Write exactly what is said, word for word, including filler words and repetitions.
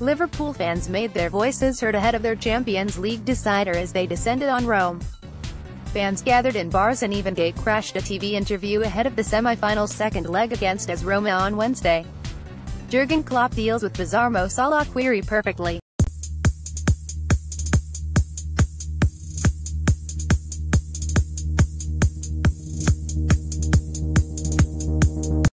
Liverpool fans made their voices heard ahead of their Champions League decider as they descended on Rome. Fans gathered in bars and even gatecrashed a T V interview ahead of the semi-final's second leg against A S Roma on Wednesday. Jurgen Klopp deals with bizarre Mo Salah query perfectly.